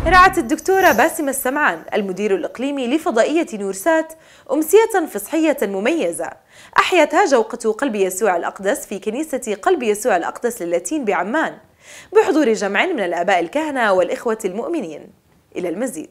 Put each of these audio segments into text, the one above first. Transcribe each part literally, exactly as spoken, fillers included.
رعت الدكتورة باسمة السمعان المدير الإقليمي لفضائية نورسات أمسية فصحية مميزة أحيتها جوقة قلب يسوع الأقدس في كنيسة قلب يسوع الأقدس للاتين بعمان بحضور جمع من الآباء الكهنة والإخوة المؤمنين. إلى المزيد.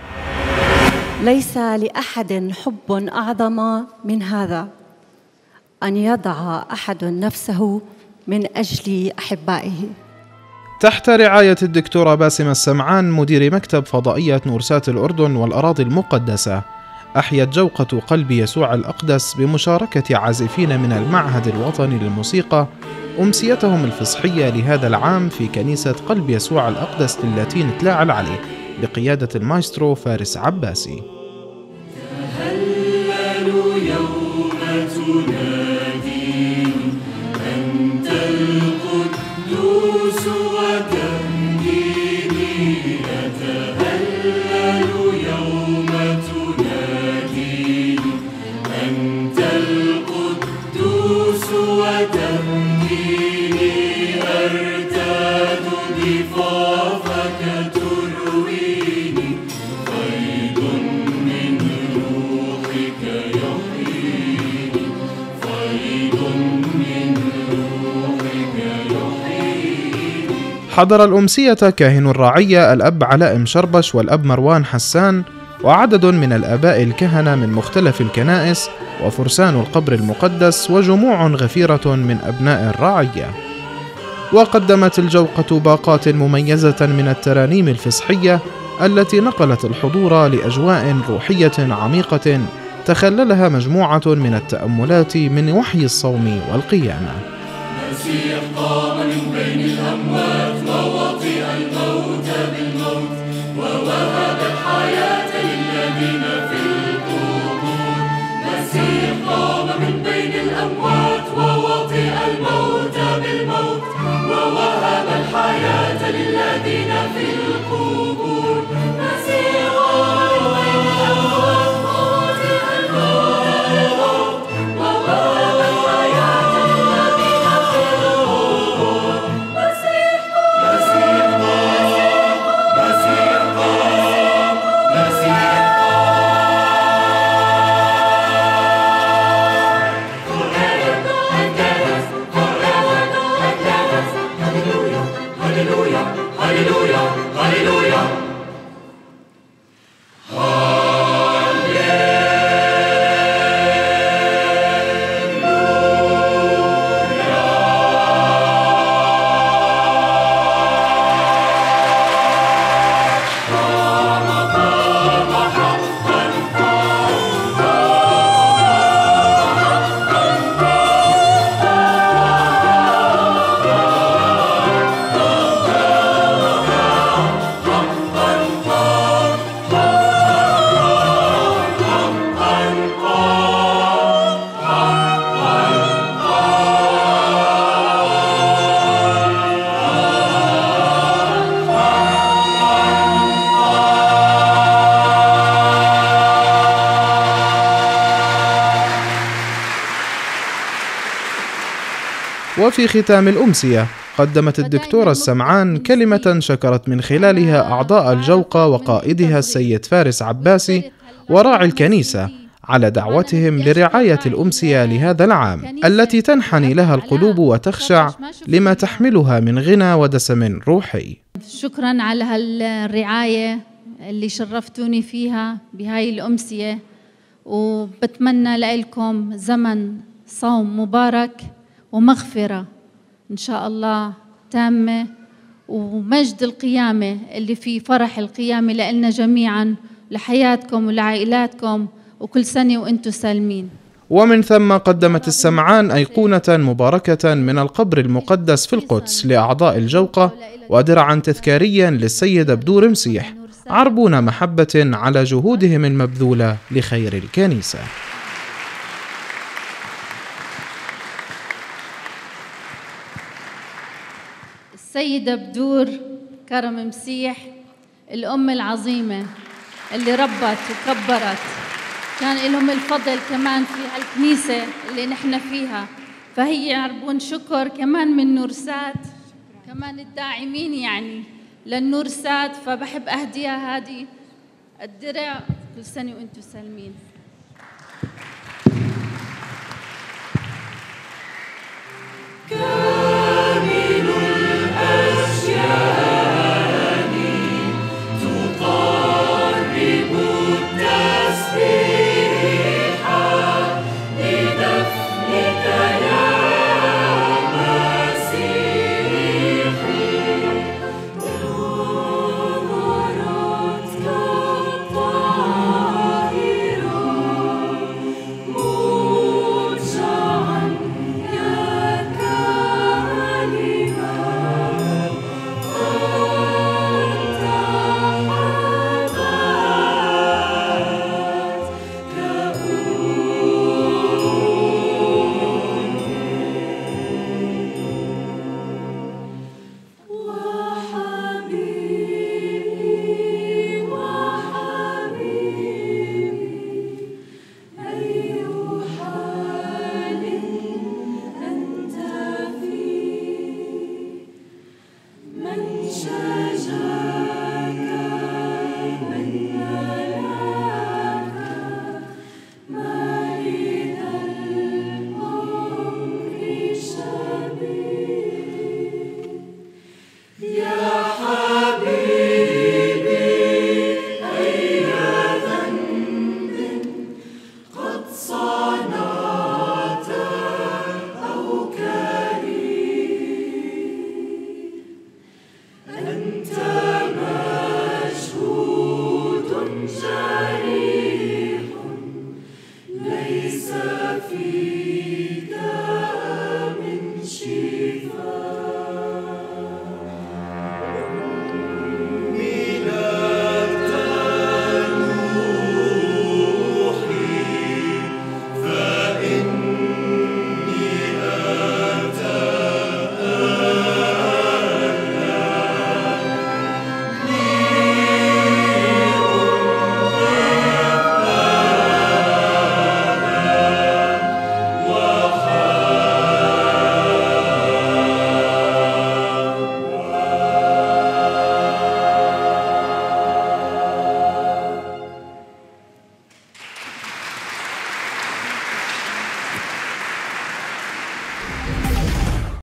ليس لأحد حب أعظم من هذا، أن يضع أحد نفسه من أجل أحبائه. تحت رعاية الدكتورة باسمة السمعان مدير مكتب فضائية نورسات الأردن والأراضي المقدسة، أحيت جوقة قلب يسوع الأقدس بمشاركة عازفين من المعهد الوطني للموسيقى أمسيتهم الفصحية لهذا العام في كنيسة قلب يسوع الأقدس للاتين تلاعة العلي بقيادة المايسترو فارس عباسي. حضر الأمسية كاهن الرعية الأب علاء مشربش والأب مروان حسان وعدد من الآباء الكهنة من مختلف الكنائس وفرسان القبر المقدس وجموع غفيرة من أبناء الرعية. وقدمت الجوقة باقات مميزة من الترانيم الفصحية التي نقلت الحضور لأجواء روحية عميقة تخللها مجموعة من التأملات من وحي الصوم والقيامة. المسيح قام من بين الأموات ووطئ الموت بالموت ووهب الحياة للذين في القبور. المسيح قام من بين الأموات ووطئ الموت بالموت ووهب الحياة للذين في القبور. المسيح قام من بين الأموات ووطئ الموت ووهب الحياة وفي ختام الأمسية قدمت الدكتورة السمعان كلمة شكرت من خلالها أعضاء الجوقة وقائدها السيد فارس عباسي وراعي الكنيسة على دعوتهم لرعاية الأمسية لهذا العام التي تنحني لها القلوب وتخشع لما تحملها من غنى ودسم روحي. شكرا على هالرعاية اللي شرفتوني فيها بهاي الأمسية، وبتمنى لكم زمن صوم مبارك ومغفرة إن شاء الله تامة، ومجد القيامة اللي فيه فرح القيامة لنا جميعا، لحياتكم ولعائلاتكم، وكل سنة وأنتم سالمين. ومن ثم قدمت السمعان أيقونة مباركة من القبر المقدس في القدس لأعضاء الجوقة ودرعا تذكاريا للسيد بدور مسيح عربون محبة على جهودهم المبذولة لخير الكنيسة. السيدة بدور كرم مسيح الأم العظيمة اللي ربت وكبرت، كان لهم الفضل كمان في هالكنيسة اللي نحن فيها، فهي يعربون شكر كمان من نورسات، كمان الداعمين يعني للنورسات، فبحب أهديها هذه الدرع. كل سنة وأنتم سالمين. كان